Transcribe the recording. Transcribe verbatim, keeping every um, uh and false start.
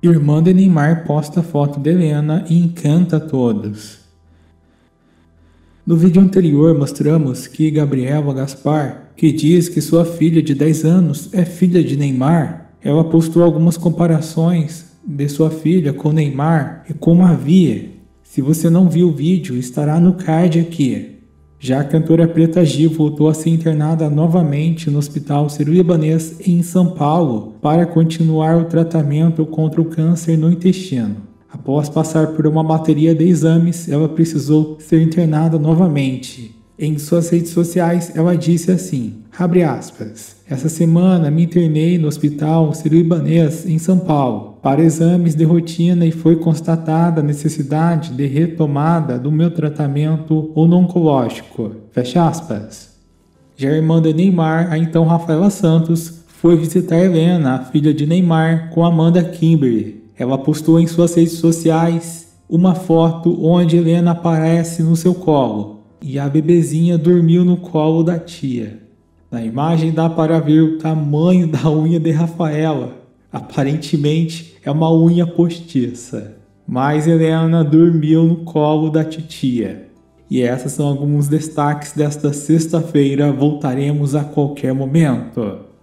Irmã de Neymar posta foto de Helena e encanta todos. No vídeo anterior mostramos que Gabriela Gaspar, que diz que sua filha de dez anos é filha de Neymar, ela postou algumas comparações de sua filha com Neymar e como havia. Se você não viu o vídeo, estará no card aqui. Já a cantora Preta Gil voltou a ser internada novamente no Hospital Sírio-Libanês em São Paulo para continuar o tratamento contra o câncer no intestino. Após passar por uma bateria de exames, ela precisou ser internada novamente. Em suas redes sociais, ela disse assim, abre aspas, essa semana me internei no Hospital Sírio-Libanês em São Paulo para exames de rotina e foi constatada a necessidade de retomada do meu tratamento oncológico, fecha aspas. Já a irmã de Neymar, a então Rafaela Santos, foi visitar Helena, a filha de Neymar, com Amanda Kimberly. Ela postou em suas redes sociais uma foto onde Helena aparece no seu colo e a bebezinha dormiu no colo da tia. Na imagem dá para ver o tamanho da unha de Rafaela. Aparentemente é uma unha postiça. Mas Helena dormiu no colo da titia. E esses são alguns destaques desta sexta-feira. Voltaremos a qualquer momento.